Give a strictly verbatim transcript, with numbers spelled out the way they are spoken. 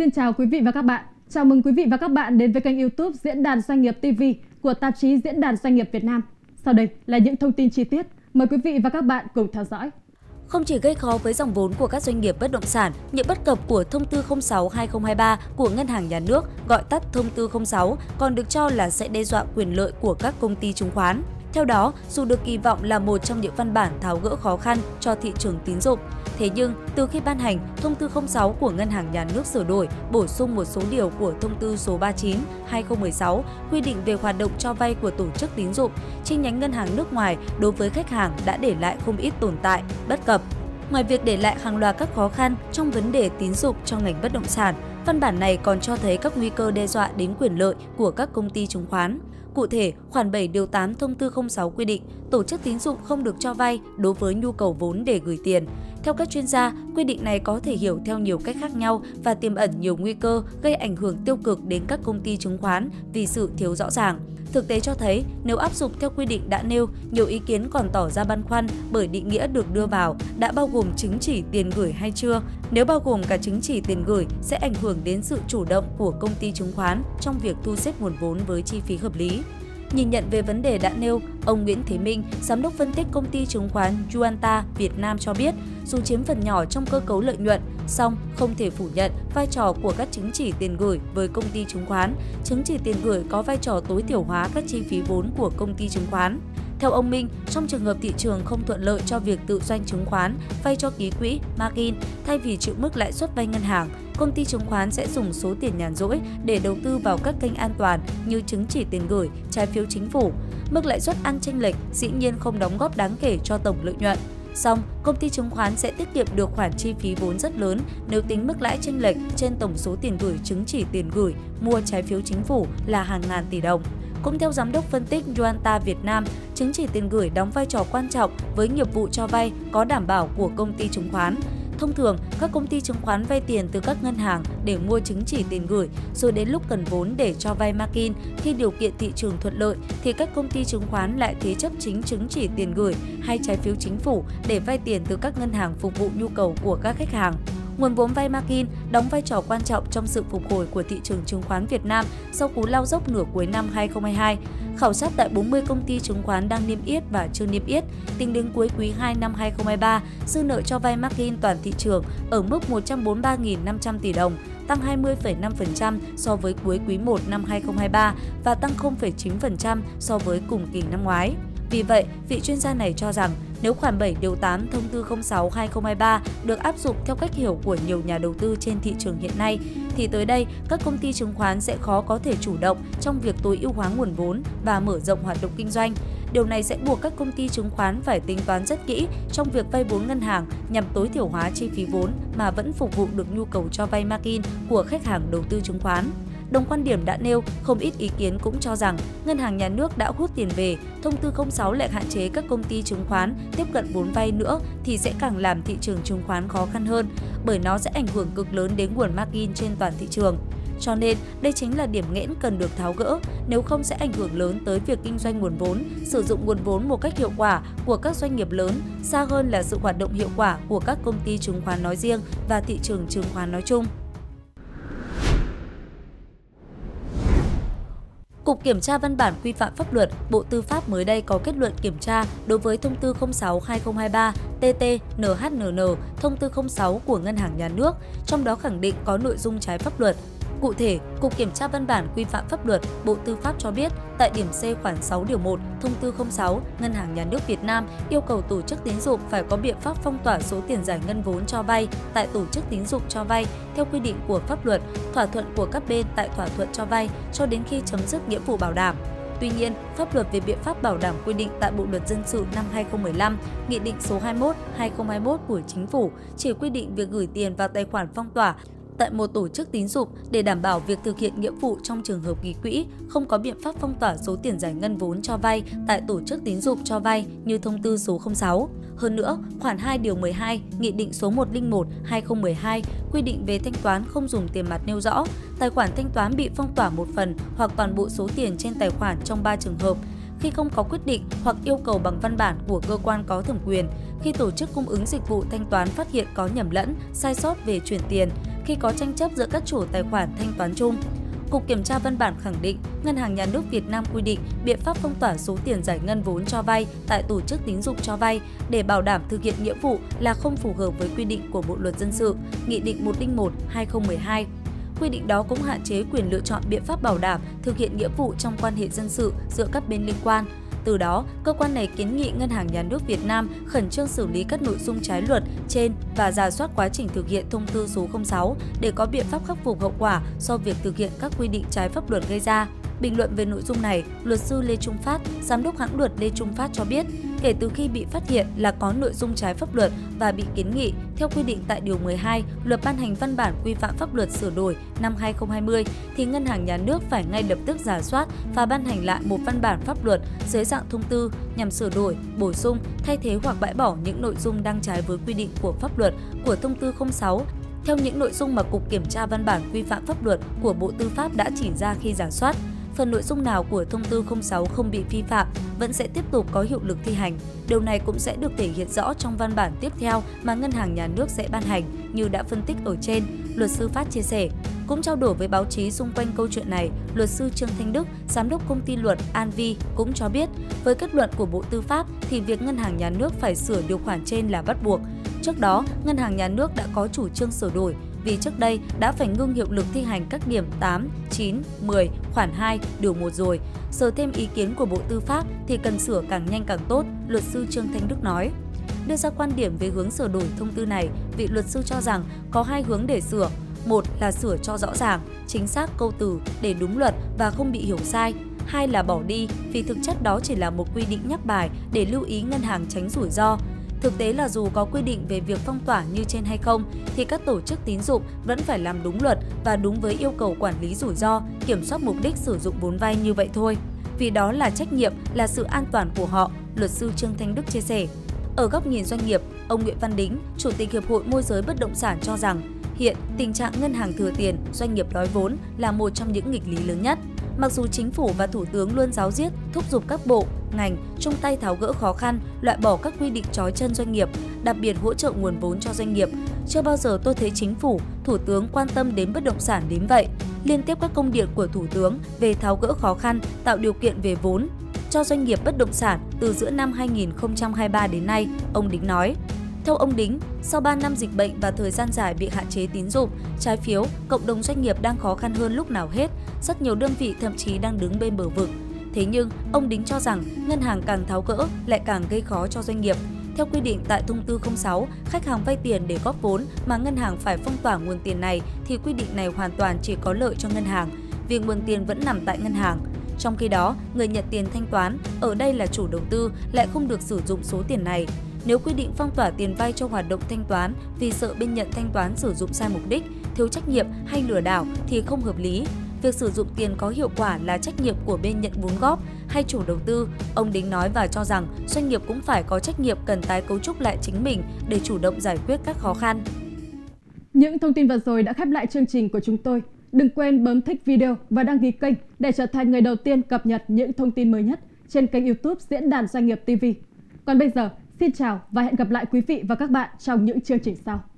Xin chào quý vị và các bạn. Chào mừng quý vị và các bạn đến với kênh YouTube Diễn đàn Doanh nghiệp ti vi của tạp chí Diễn đàn Doanh nghiệp Việt Nam. Sau đây là những thông tin chi tiết. Mời quý vị và các bạn cùng theo dõi. Không chỉ gây khó với dòng vốn của các doanh nghiệp bất động sản, những bất cập của Thông tư không sáu trên hai nghìn không trăm hai mươi ba của Ngân hàng Nhà nước, gọi tắt Thông tư không sáu, còn được cho là sẽ đe dọa quyền lợi của các công ty chứng khoán. Theo đó, dù được kỳ vọng là một trong những văn bản tháo gỡ khó khăn cho thị trường tín dụng, thế nhưng từ khi ban hành, Thông tư không sáu của Ngân hàng Nhà nước sửa đổi, bổ sung một số điều của Thông tư số ba mươi chín trên hai nghìn không trăm mười sáu quy định về hoạt động cho vay của tổ chức tín dụng, chi nhánh ngân hàng nước ngoài đối với khách hàng đã để lại không ít tồn tại, bất cập. Ngoài việc để lại hàng loạt các khó khăn trong vấn đề tín dụng cho ngành bất động sản, văn bản này còn cho thấy các nguy cơ đe dọa đến quyền lợi của các công ty chứng khoán. Cụ thể, khoản bảy điều tám Thông tư không sáu quy định, tổ chức tín dụng không được cho vay đối với nhu cầu vốn để gửi tiền. Theo các chuyên gia, quy định này có thể hiểu theo nhiều cách khác nhau và tiềm ẩn nhiều nguy cơ gây ảnh hưởng tiêu cực đến các công ty chứng khoán vì sự thiếu rõ ràng. Thực tế cho thấy, nếu áp dụng theo quy định đã nêu, nhiều ý kiến còn tỏ ra băn khoăn bởi định nghĩa được đưa vào đã bao gồm chứng chỉ tiền gửi hay chưa. Nếu bao gồm cả chứng chỉ tiền gửi sẽ ảnh hưởng đến sự chủ động của công ty chứng khoán trong việc thu xếp nguồn vốn với chi phí hợp lý. Nhìn nhận về vấn đề đã nêu, ông Nguyễn Thế Minh, giám đốc phân tích công ty chứng khoán Yuanta Việt Nam cho biết, dù chiếm phần nhỏ trong cơ cấu lợi nhuận, song không thể phủ nhận vai trò của các chứng chỉ tiền gửi với công ty chứng khoán. Chứng chỉ tiền gửi có vai trò tối thiểu hóa các chi phí vốn của công ty chứng khoán. Theo ông Minh, trong trường hợp thị trường không thuận lợi cho việc tự doanh chứng khoán, vay cho ký quỹ, margin, thay vì chịu mức lãi suất vay ngân hàng, công ty chứng khoán sẽ dùng số tiền nhàn rỗi để đầu tư vào các kênh an toàn như chứng chỉ tiền gửi, trái phiếu chính phủ. Mức lãi suất ăn chênh lệch dĩ nhiên không đóng góp đáng kể cho tổng lợi nhuận. Song, công ty chứng khoán sẽ tiết kiệm được khoản chi phí vốn rất lớn nếu tính mức lãi chênh lệch trên tổng số tiền gửi chứng chỉ tiền gửi, mua trái phiếu chính phủ là hàng ngàn tỷ đồng. Cũng theo giám đốc phân tích Yuanta Việt Nam, chứng chỉ tiền gửi đóng vai trò quan trọng với nghiệp vụ cho vay có đảm bảo của công ty chứng khoán. Thông thường, các công ty chứng khoán vay tiền từ các ngân hàng để mua chứng chỉ tiền gửi, rồi đến lúc cần vốn để cho vay margin, khi điều kiện thị trường thuận lợi thì các công ty chứng khoán lại thế chấp chính chứng chỉ tiền gửi hay trái phiếu chính phủ để vay tiền từ các ngân hàng phục vụ nhu cầu của các khách hàng. Nguồn vốn vay margin đóng vai trò quan trọng trong sự phục hồi của thị trường chứng khoán Việt Nam sau cú lao dốc nửa cuối năm hai nghìn không trăm hai mươi hai. Khảo sát tại bốn mươi công ty chứng khoán đang niêm yết và chưa niêm yết, tính đến cuối quý hai năm hai nghìn không trăm hai mươi ba, dư nợ cho vay margin toàn thị trường ở mức một trăm bốn mươi ba nghìn năm trăm tỷ đồng, tăng hai mươi phẩy năm phần trăm so với cuối quý một năm hai nghìn không trăm hai mươi ba và tăng không phẩy chín phần trăm so với cùng kỳ năm ngoái. Vì vậy, vị chuyên gia này cho rằng nếu khoản bảy điều tám Thông tư không sáu trên hai nghìn không trăm hai mươi ba được áp dụng theo cách hiểu của nhiều nhà đầu tư trên thị trường hiện nay, thì tới đây các công ty chứng khoán sẽ khó có thể chủ động trong việc tối ưu hóa nguồn vốn và mở rộng hoạt động kinh doanh. Điều này sẽ buộc các công ty chứng khoán phải tính toán rất kỹ trong việc vay vốn ngân hàng nhằm tối thiểu hóa chi phí vốn mà vẫn phục vụ được nhu cầu cho vay margin của khách hàng đầu tư chứng khoán. Đồng quan điểm đã nêu, không ít ý kiến cũng cho rằng Ngân hàng Nhà nước đã hút tiền về, Thông tư không sáu lại hạn chế các công ty chứng khoán tiếp cận vốn vay nữa thì sẽ càng làm thị trường chứng khoán khó khăn hơn, bởi nó sẽ ảnh hưởng cực lớn đến nguồn margin trên toàn thị trường. Cho nên, đây chính là điểm nghẽn cần được tháo gỡ, nếu không sẽ ảnh hưởng lớn tới việc kinh doanh nguồn vốn, sử dụng nguồn vốn một cách hiệu quả của các doanh nghiệp lớn, xa hơn là sự hoạt động hiệu quả của các công ty chứng khoán nói riêng và thị trường chứng khoán nói chung. Cục Kiểm tra Văn bản Quy phạm Pháp luật, Bộ Tư pháp mới đây có kết luận kiểm tra đối với Thông tư không sáu trên hai nghìn không trăm hai mươi ba T T N H N N, Thông tư không sáu của Ngân hàng Nhà nước, trong đó khẳng định có nội dung trái pháp luật. Cụ thể, Cục Kiểm tra Văn bản Quy phạm Pháp luật, Bộ Tư pháp cho biết, tại điểm C khoản sáu điều một, Thông tư không sáu, Ngân hàng Nhà nước Việt Nam yêu cầu tổ chức tín dụng phải có biện pháp phong tỏa số tiền giải ngân vốn cho vay tại tổ chức tín dụng cho vay theo quy định của pháp luật, thỏa thuận của các bên tại thỏa thuận cho vay cho đến khi chấm dứt nghĩa vụ bảo đảm. Tuy nhiên, pháp luật về biện pháp bảo đảm quy định tại Bộ luật dân sự năm hai nghìn không trăm mười lăm, Nghị định số hai mươi mốt trên hai nghìn không trăm hai mươi mốt của Chính phủ chỉ quy định việc gửi tiền vào tài khoản phong tỏa tại một tổ chức tín dụng để đảm bảo việc thực hiện nghĩa vụ trong trường hợp ký quỹ, không có biện pháp phong tỏa số tiền giải ngân vốn cho vay tại tổ chức tín dụng cho vay như Thông tư số không sáu. Hơn nữa, khoản hai điều mười hai, Nghị định số một trăm lẻ một trên hai nghìn không trăm mười hai quy định về thanh toán không dùng tiền mặt nêu rõ, tài khoản thanh toán bị phong tỏa một phần hoặc toàn bộ số tiền trên tài khoản trong ba trường hợp: khi không có quyết định hoặc yêu cầu bằng văn bản của cơ quan có thẩm quyền, khi tổ chức cung ứng dịch vụ thanh toán phát hiện có nhầm lẫn, sai sót về chuyển tiền, khi có tranh chấp giữa các chủ tài khoản thanh toán chung. Cục Kiểm tra văn bản khẳng định, Ngân hàng Nhà nước Việt Nam quy định biện pháp phong tỏa số tiền giải ngân vốn cho vay tại tổ chức tín dụng cho vay để bảo đảm thực hiện nghĩa vụ là không phù hợp với quy định của Bộ Luật Dân sự, Nghị định một không một trên hai không một hai. Quy định đó cũng hạn chế quyền lựa chọn biện pháp bảo đảm thực hiện nghĩa vụ trong quan hệ dân sự giữa các bên liên quan. Từ đó, cơ quan này kiến nghị Ngân hàng Nhà nước Việt Nam khẩn trương xử lý các nội dung trái luật trên và rà soát quá trình thực hiện thông tư số không sáu để có biện pháp khắc phục hậu quả do việc thực hiện các quy định trái pháp luật gây ra. Bình luận về nội dung này, luật sư Lê Trung Phát, giám đốc hãng luật Lê Trung Phát cho biết, kể từ khi bị phát hiện là có nội dung trái pháp luật và bị kiến nghị theo quy định tại Điều mười hai Luật ban hành văn bản quy phạm pháp luật sửa đổi năm hai không hai không, thì Ngân hàng Nhà nước phải ngay lập tức rà soát và ban hành lại một văn bản pháp luật dưới dạng thông tư nhằm sửa đổi, bổ sung, thay thế hoặc bãi bỏ những nội dung đang trái với quy định của pháp luật của thông tư không sáu theo những nội dung mà Cục Kiểm tra văn bản quy phạm pháp luật của Bộ Tư pháp đã chỉ ra khi rà soát. Phần nội dung nào của thông tư không sáu không bị vi phạm vẫn sẽ tiếp tục có hiệu lực thi hành. Điều này cũng sẽ được thể hiện rõ trong văn bản tiếp theo mà Ngân hàng Nhà nước sẽ ban hành như đã phân tích ở trên, luật sư Phát chia sẻ. Cũng trao đổi với báo chí xung quanh câu chuyện này, luật sư Trương Thanh Đức, giám đốc công ty luật An Vi cũng cho biết, với kết luận của Bộ Tư pháp thì việc Ngân hàng Nhà nước phải sửa điều khoản trên là bắt buộc. Trước đó, Ngân hàng Nhà nước đã có chủ trương sửa đổi, vì trước đây đã phải ngưng hiệu lực thi hành các điểm tám, chín, mười, khoản hai, điều một rồi. Giờ thêm ý kiến của Bộ Tư pháp thì cần sửa càng nhanh càng tốt, luật sư Trương Thanh Đức nói. Đưa ra quan điểm về hướng sửa đổi thông tư này, vị luật sư cho rằng có hai hướng để sửa. Một là sửa cho rõ ràng, chính xác câu từ để đúng luật và không bị hiểu sai. Hai là bỏ đi, vì thực chất đó chỉ là một quy định nhắc bài để lưu ý ngân hàng tránh rủi ro. Thực tế là dù có quy định về việc phong tỏa như trên hay không, thì các tổ chức tín dụng vẫn phải làm đúng luật và đúng với yêu cầu quản lý rủi ro, kiểm soát mục đích sử dụng vốn vay như vậy thôi. Vì đó là trách nhiệm, là sự an toàn của họ, luật sư Trương Thanh Đức chia sẻ. Ở góc nhìn doanh nghiệp, ông Nguyễn Văn Đính, Chủ tịch Hiệp hội Môi giới Bất động sản cho rằng, hiện tình trạng ngân hàng thừa tiền, doanh nghiệp đói vốn là một trong những nghịch lý lớn nhất. Mặc dù Chính phủ và Thủ tướng luôn ráo riết, thúc giục các bộ, ngành chung tay tháo gỡ khó khăn, loại bỏ các quy định trói chân doanh nghiệp, đặc biệt hỗ trợ nguồn vốn cho doanh nghiệp, chưa bao giờ tôi thấy Chính phủ, Thủ tướng quan tâm đến bất động sản đến vậy. Liên tiếp các công điện của Thủ tướng về tháo gỡ khó khăn, tạo điều kiện về vốn cho doanh nghiệp bất động sản từ giữa năm hai nghìn không trăm hai mươi ba đến nay, ông Đính nói. Theo ông Đính, sau ba năm dịch bệnh và thời gian dài bị hạn chế tín dụng, trái phiếu, cộng đồng doanh nghiệp đang khó khăn hơn lúc nào hết, rất nhiều đơn vị thậm chí đang đứng bên bờ vực. Thế nhưng, ông Đính cho rằng ngân hàng càng tháo gỡ lại càng gây khó cho doanh nghiệp. Theo quy định tại thông tư không sáu, khách hàng vay tiền để góp vốn mà ngân hàng phải phong tỏa nguồn tiền này thì quy định này hoàn toàn chỉ có lợi cho ngân hàng, vì nguồn tiền vẫn nằm tại ngân hàng. Trong khi đó, người nhận tiền thanh toán, ở đây là chủ đầu tư, lại không được sử dụng số tiền này. Nếu quy định phong tỏa tiền vay cho hoạt động thanh toán vì sợ bên nhận thanh toán sử dụng sai mục đích, thiếu trách nhiệm hay lừa đảo thì không hợp lý. Việc sử dụng tiền có hiệu quả là trách nhiệm của bên nhận vốn góp hay chủ đầu tư, ông Đính nói và cho rằng doanh nghiệp cũng phải có trách nhiệm cần tái cấu trúc lại chính mình để chủ động giải quyết các khó khăn. Những thông tin vừa rồi đã khép lại chương trình của chúng tôi. Đừng quên bấm thích video và đăng ký kênh để trở thành người đầu tiên cập nhật những thông tin mới nhất trên kênh YouTube Diễn đàn Doanh nghiệp ti vi. Còn bây giờ, xin chào và hẹn gặp lại quý vị và các bạn trong những chương trình sau.